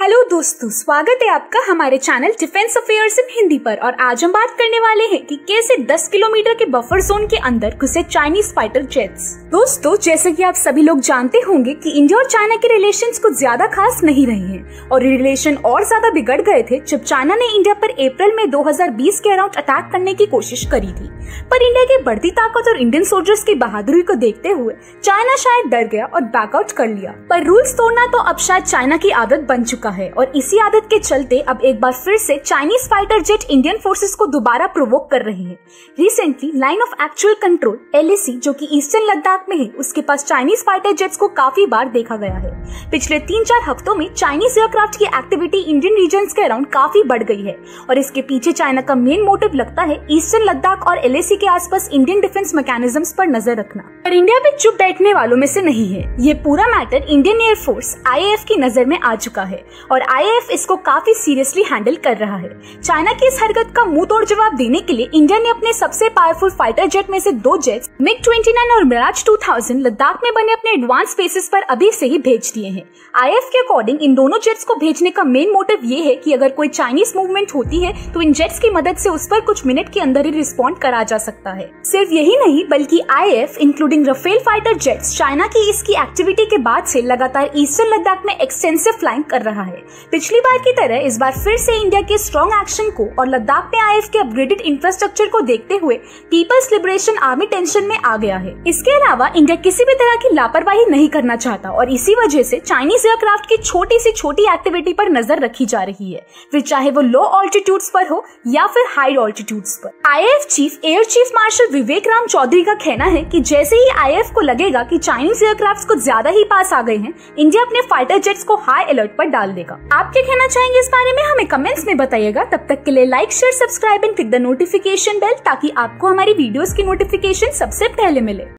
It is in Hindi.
हेलो दोस्तों, स्वागत है आपका हमारे channel defence affairs in Hindi पर। और आज हम बात करने वाले हैं कि कैसे 10 किलोमीटर के बफर जोन के अंदर घुसे चाइनीज फाइटर जेट्स। दोस्तों, जैसे कि आप सभी लोग जानते होंगे कि इंडिया और चाइना के रिलेशंस कुछ ज्यादा खास नहीं रहे हैं और रिलेशन और ज्यादा बिगड़ गए थे जब चाइना ने इंडिया पर अप्रैल में 2020 के अराउंड अटैक करने की कोशिश करी थी। पर इंडिया की बढ़ती ताकत और इंडियन सोल्जर्स की बहादुरी को देखते हुए चाइना शायद डर गया और बैकआउट कर लिया। पर रूल्स तोड़ना तो अब शायद चाइना की आदत बन चुका है और इसी आदत के चलते अब एक बार फिर से Chinese fighter jet Indian forces को दोबारा प्रोवोक कर रहे हैं। Recently line of actual control LAC जो कि ईस्टर्न लद्दाख में है, उसके पास चाइनीज फाइटर जेट्स को काफी बार देखा गया है। पिछले 3-4 हफ्तों में चाइनीज एयरक्राफ्ट की एक्टिविटी इंडियन रीजन्स के अराउंड काफी बढ़ गई है और इसके पीछे चाइना का मेन मोटिव लगता है ईस्टर्न लद्दाख और LAC के आसपास इंडियन डिफेंस मैकेनिज्म्स पर नजर रखना। पर इंडिया भी चुप बैठने वालों में से नहीं है। ये पूरा मैटर इंडियन एयरफोर्स IAF की नजर में आ चुका है और IAF इसको काफी सीरियसली हैंडल कर रहा है। चाइना की इस हरकत का मुंह तोड़ जवाब देने के लिए इंडिया ने अपने सबसे पावरफुल फाइटर जेट में से 2 जेट्स MiG-29 और मिराज 2000 लद्दाख में बने अपने एडवांस बेसिस पर अभी से ही भेज दिए हैं। IAF के अकॉर्डिंग इन दोनों जेट्स को भेजने का मेन मोटिव ये है कि अगर कोई चाइनीज मूवमेंट होती है तो इन जेट्स की मदद से उस पर कुछ मिनट के अंदर ही रिस्पॉन्ड करा जा सकता है। सिर्फ यही नहीं बल्कि IAF including Rafale fighter jets China की इसकी एक्टिविटी के बाद से लगातार ईस्टर्न लद्दाख में एक्सटेंसिव फ्लाइंग कर रहा है। पिछली बार की तरह इस बार फिर से इंडिया के स्ट्रॉन्ग एक्शन को और लद्दाख में IAF के अपग्रेडेड इंफ्रास्ट्रक्चर को देखते हुए पीपल्स लिबरेशन आर्मी टेंशन में आ गया है। इसके अलावा इंडिया किसी भी तरह की लापरवाही नहीं करना चाहता और इसी वजह से चाइनीज एयरक्राफ्ट की छोटी से छोटी एक्टिविटी पर नजर रखी जा रही है, फिर चाहे वो लो ऑल्टीट्यूड्स पर हो या फिर हाई ऑल्टीट्यूड्स पर। IAF chief air chief marshal Vivek Ram Chaudhary का कहना है कि जैसे ही IAF को लगेगा कि चाइनीज एयरक्राफ्ट कुछ ज्यादा ही पास आ गए हैं, इंडिया अपने फाइटर जेट्स को हाई अलर्ट पर डाल देगा। आप क्या कहना चाहेंगे इस बारे में हमें कमेंट्स में बताइएगा। तब तक के लिए like, share, subscribe and click the notification bell ताकि आपको हमारी वीडियोस की नोटिफिकेशन सबसे पहले मिले।